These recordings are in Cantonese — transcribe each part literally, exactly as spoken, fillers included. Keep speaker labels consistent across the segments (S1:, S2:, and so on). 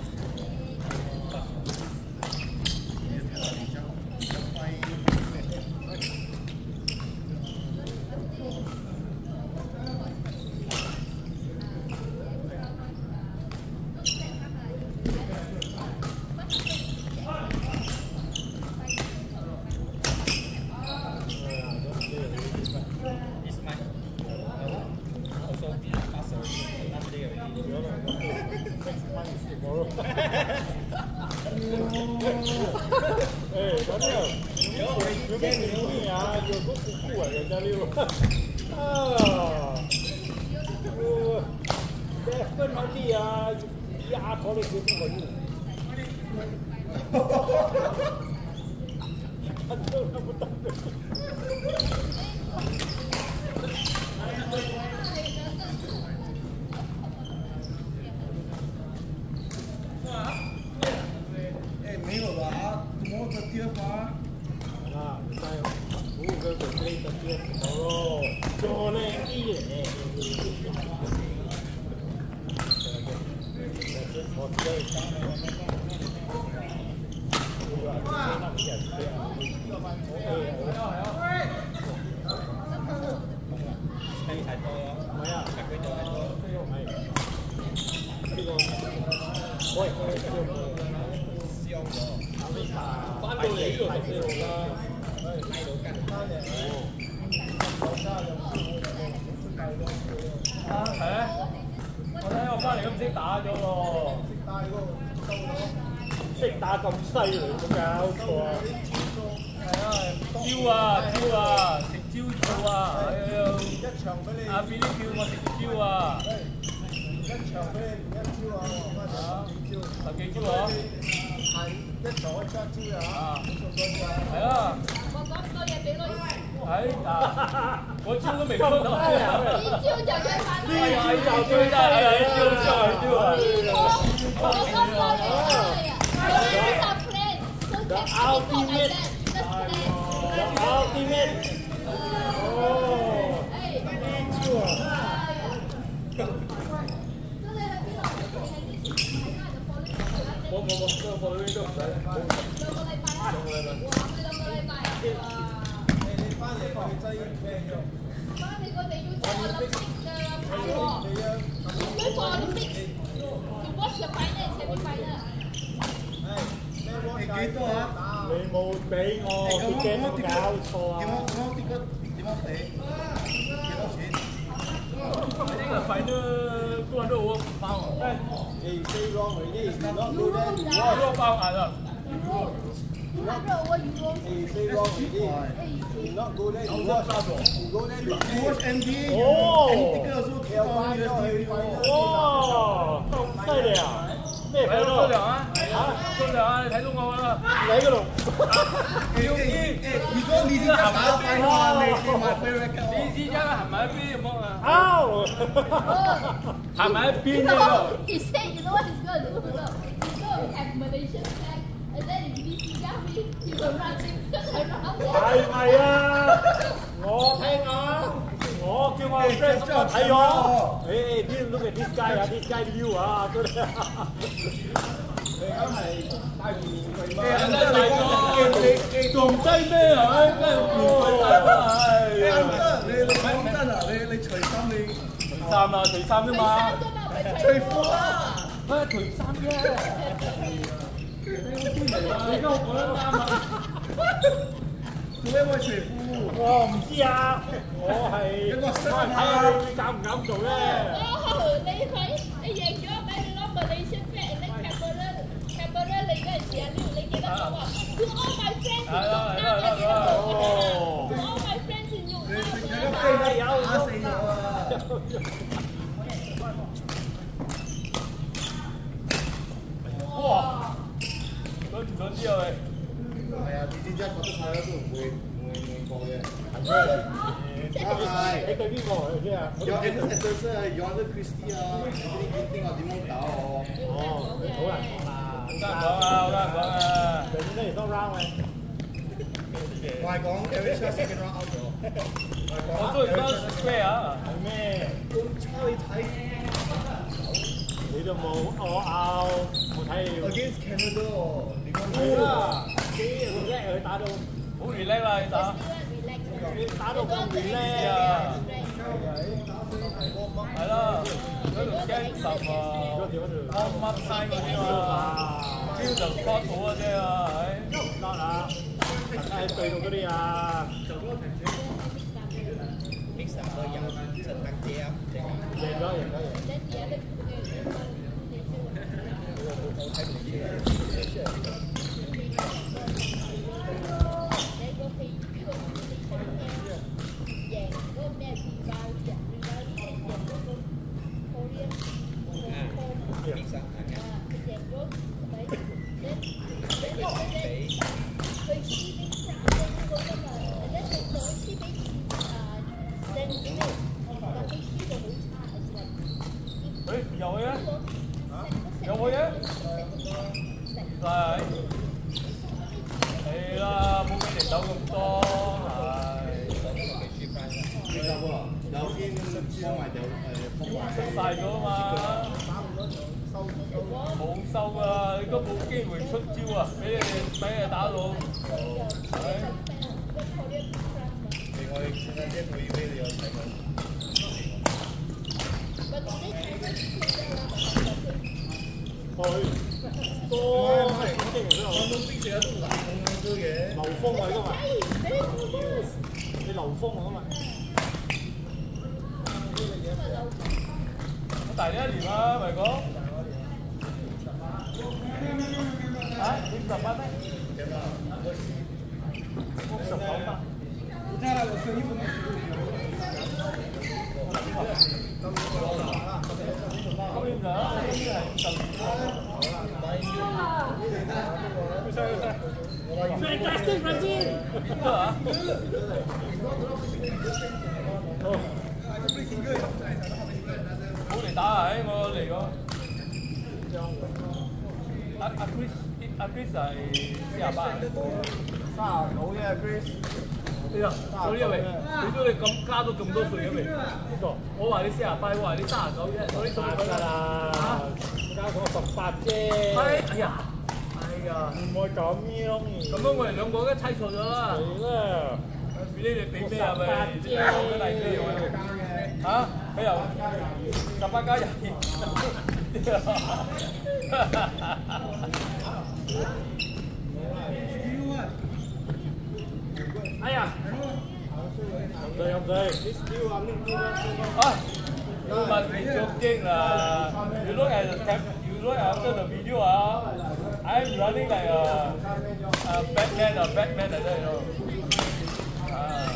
S1: 哎，小六，有没有努力啊？有多苦苦啊，人家六。啊，呃，在分完地啊，压头的就不稳住。哈哈哈哈哈！他都看不到。
S2: 没有吧？怎么这跌法？
S1: 啊，在五个准备的跌哦，就那一年。我对，睇太多咯，唔係啊，佢就係多，係呢個，喂，燒咗。翻到嚟呢度食四號啦，係到跟翻嘅。啊，係啊！我睇我翻嚟都唔識打咗喎。識打嗰個收咗。識打咁犀利，冇搞錯啊！係啊，招啊招啊，食招數啊！哎呀，一場俾你。阿 B 叫我食招啊！一場俾你連一招啊！啊，幾招？十幾招啊！係一場可以七招啊！係啊！我講咁多嘢俾女。係啊！我招都未出到。呢招就最快啦！呢招就最快啦！呢招就係招啊！我講咁多嘢俾你啊！我十 plan， 都踢到啲波嚟啫，一 plan。ultimate。哦。呢招啊！冇冇冇，這個波都唔使。兩個禮拜啊！兩個禮拜。兩個禮拜啊！你你翻嚟佢劑咩藥？翻嚟佢哋要做我諗識㗎派喎。要做我諗識。要 watch the final semi final。
S2: 你幾多啊？
S1: 你冇俾我，啲鏡都搞錯啊！
S2: 點樣點樣點樣點樣俾？幾多錢？
S3: 呢個 final two hundred over pound。
S1: Hey, stay wrong already. You not do that. You
S3: Euro
S1: watch.
S3: pound 係啦。
S4: two hundred over euro.
S1: Hey, stay wrong already. You not go there. You watch. You go there. You
S2: You watch N B A。
S1: 哦。
S2: 呢個都跳翻咗去。
S1: 哇，咁犀利啊！咩
S3: 睇到
S1: 咯？
S3: 蘇良啊！嚇，蘇良啊！你睇到我啦！
S1: 你嗰度。
S2: 誒誒誒，如果你先打翻嘅話，你你買 favorite 嘅。
S3: 你知啫，行埋一邊冇啊！
S1: Ow!
S3: 行埋一邊
S4: You
S3: 啫
S4: know, he said, you know what he's gonna do? He's gonna, he's gonna have Malaysian flag, and then if he see Yami, he will run around there.
S1: 係咪啊？我聽下，我叫我 friend 咁我睇我。誒，this look at this guy 啊，this guy new 啊，真係。你而家係帶住面具嘛？
S3: 仲低咩係咪？梗係面具大啦，係。
S2: 你你講真啊？你你除衫你
S3: 除衫啊，除衫啫嘛。
S2: 除褲啊？
S3: 咩除衫啫？你邊嚟啊？你而家講得啱啊！
S2: 做咩會除褲？
S1: 我唔知啊，我係我係睇下你敢唔敢做咧。
S4: 哦，你睇你贏咗咪？你攞 Malaysian flag，你 camera camera 嚟嗰陣時啊，你你記得講話 ，to all my friends in Vietnam，你記得講嘅 to all my friends in Vietnam。
S2: 你有打死我啊！
S3: 哇！準唔準知啊你？
S2: 係啊，你知真覺得睇都唔會唔會唔會過嘅。
S1: 係咩？你對邊個嚟先啊？
S2: 有啲係對即係有啲 Christie 啊，呢啲邊個點樣打我？
S1: 哦，你好難講啦。
S3: 好難講啊，好難講啊。
S1: 人哋都係 not round 嘅。
S2: 我係講 every second round out 咗。
S3: 我都係講 square 啊。
S1: 係咩？
S2: 咁差你睇。
S1: 你佢就冇我拗冇睇。
S2: Against Canada 哦，你講
S1: 係啦，幾叻佢打到
S3: 好 relax 啦，你打。
S1: 打到咁 relax 啊！
S3: 係啦，嗰度驚十啊，啱啱曬嗰啲啊，朝就 cut 好嘅啫啊，係。
S1: 得啊，係對到嗰啲啊。
S2: Mix 兩個人就得啲啊，
S1: 贏咗，贏咗，贏。
S2: 我睇唔出。
S3: 誒有嘅，有嘅，係，係啦，冇俾你走咁多，係。
S2: 其實喎，有邊幫埋有誒
S3: 出晒咗啊嘛，冇收啊，你都冇機會出招啊，俾你俾你打到，係。
S2: 另外，現在啲配備你有睇過？
S1: 去多係咁經營都有。
S2: 廣東邊成日都難咁多嘢。
S1: 流風啊，今日你流風啊，今日。
S3: 我大你一年啦，咪講。嚇？五十八咩？五十九八。
S2: 你睇下我上衣服。
S3: 今年就今年係五十二。
S1: Fantastic, Brazil！
S3: 邊個啊？好嚟打啊！我嚟個。阿阿 Chris 阿 Chris 係四廿八。
S1: 三十九啫，Chris。
S3: 呢啊，嗰啲未？你都你咁加咗咁多歲嘅未？呢個我話你四廿八，我話你三十九啫，嗰啲數佢
S1: 㗎啦。嚇？加我十八啫。
S3: 係，哎呀，哎呀，
S1: 唔會咁樣。
S3: 咁樣我哋兩個都猜錯咗啦。
S1: 係啦。
S3: 俾你哋俾咩啊？咪講嘅例子喎。嚇？佢由十八加廿
S1: 哎呀！唔對唔對，
S3: 哎，you must be joking 啦！You look at the cam, you look after the video 啊，I'm running like a, a Batman, a Batman like that, you know. 啊，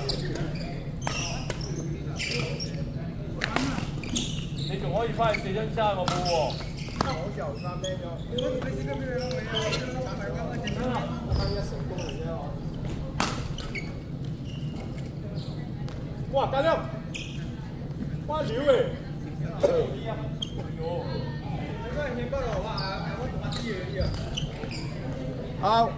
S3: 你仲可以翻去四張衫我冇喎。
S2: 我由三啤咗。你知唔知咩咯？我一成功嚟啫。
S1: 哇！大亮，哇料誒！好。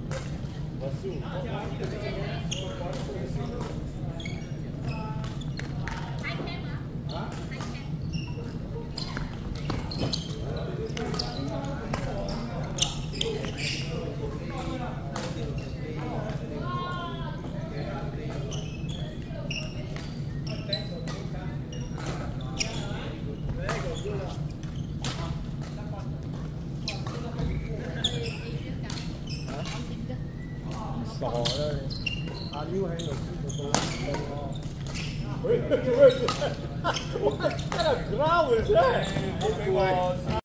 S1: 傻啦你！阿彪喺度做到咯。喂，做咩事？我真係唔撈嘅啫。
S3: 冇俾我。